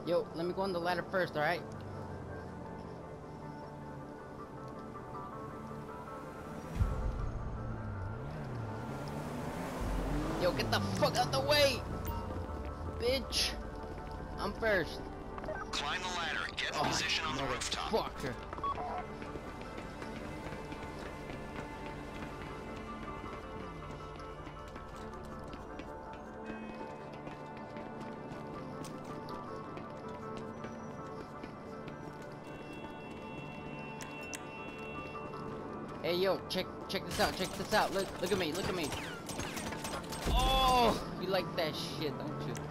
Yo, let me go on the ladder first, alright? Yo, get the fuck out the way! Bitch! I'm first. Climb the ladder. Get in position on the rooftop. Fucker. Hey yo, check this out, check this out. Look at me, look at me. Oh, you like that shit, don't you?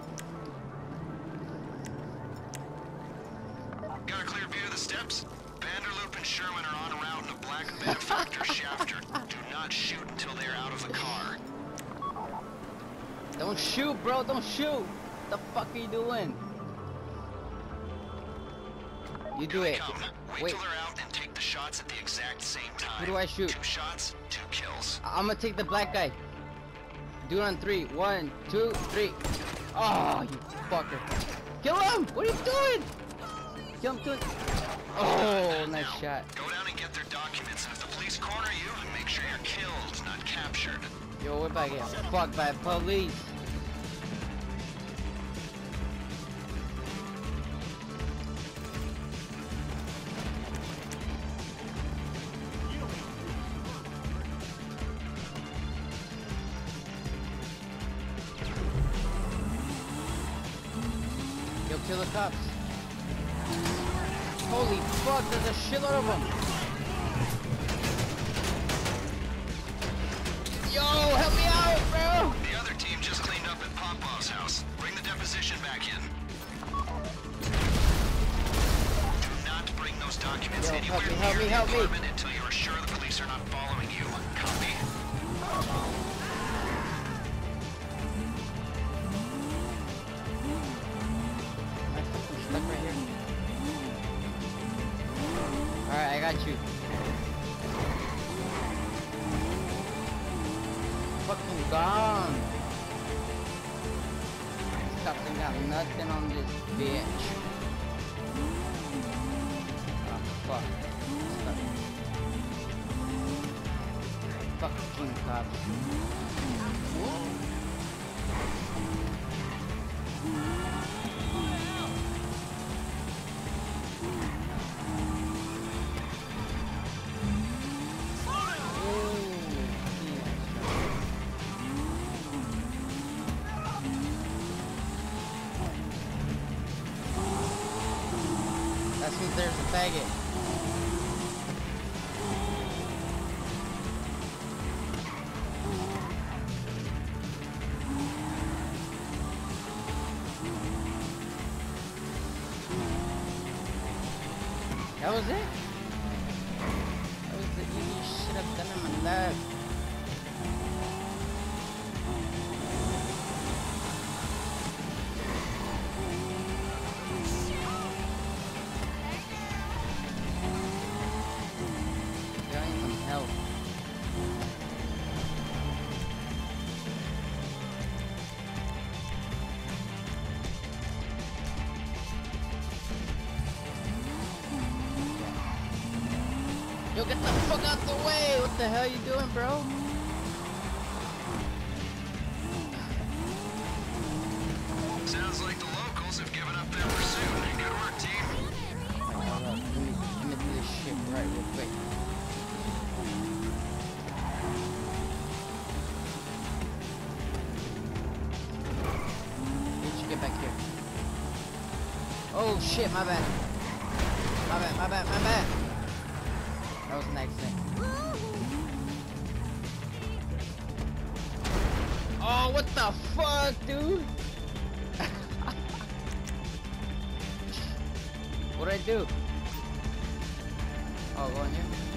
Got a clear view of the steps? Vanderloop and Sherman are on route in a black benefactor shafter. Do not shoot until they are out of the car. Don't shoot, bro, don't shoot. What the fuck are you doing? You do it. Wait till they're out and take the shots at the exact same time. Who do I shoot? 2 shots, 2 kills. I'm gonna take the black guy. Do it on 3. 1, 2, 3. Oh, you fucker. Kill him! What are you doing? Kill him, kill him. Oh, nice shot. Go down and get their documents, and if the police corner you, make sure you're killed, not captured. Yo, we're about to get fucked by police. Yo, kill the cops. Holy fuck, there's a shitload of them. Yo, help me out, bro. The other team just cleaned up at Popov's house. Bring the deposition back in. Do not bring those documents Yo, anywhere help me, near help the me. apartment until you are sure the police are not following you. Copy? I'm fucking stuck right here. Alright, I got you. Fucking gone. These cops ain't got nothing on this bitch. Oh, fuck. Stuck. Fucking cops. That means there's a faggot. That was it? That was the easiest shit I've done in my life. I need some help. Yo, get the fuck out the way! What the hell you doing, bro? Sounds like the locals have given up their pursuit. Good work, team. Hold up. Let me do this shit right real quick. Did you get back here? Oh shit, my bad. My bad, my bad, my bad. That was an accident. Oh, what the fuck, dude? What'd I do? Oh, go in here.